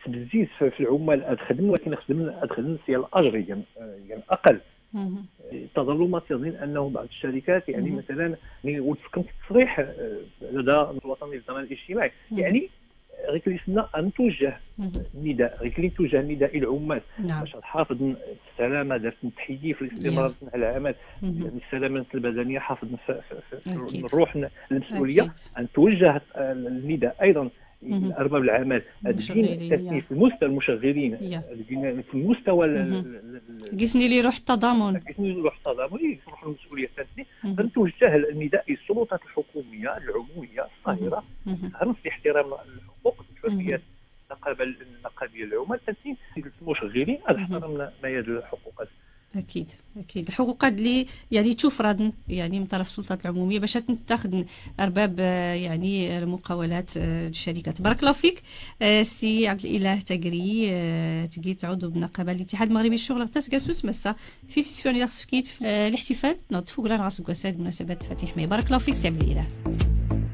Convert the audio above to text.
بزيد في العمال ادخدم، ولكن ادخدم ديال الاجر يعني اقل. تظلمات يظن انه بعض الشركات يعني مثلا وتسكن في التصريح لدى الوطني للضمان الاجتماعي يعني غير كيسنا ان توجه نداء، غير توجه نداء الى العمال باش تحافظ السلامه، دارت التحيي في الاستمرار في العمل، يعني السلامه البدنيه، حافظ في الروح المسؤوليه، ان توجه النداء ايضا ارباب العمل التثني في مستوى المشغلين في المستوى قسني لي روح التضامن، روح المسؤوليه التثني، توجه النداء للسلطات الحكوميه العموميه الصاهره تهرس في احترام الحقوق والحريات النقابيه للعمال، تثني المشغلين احترمنا ما يدل الحقوقات. اكيد الحقوقات اللي يعني تفرض يعني من طرف السلطات العموميه باش تتخذ ارباب يعني المقاولات الشركات. بارك الله فيك سي عبد الاله تاقري تقيت عضو بالنقابه الاتحاد المغربي للشغل غتاس كاسوس مسا في سيسيون الاحتفال نوض فوق لا راس كاسات مناسبه فتح ماي. بارك الله فيك سي عبد الاله.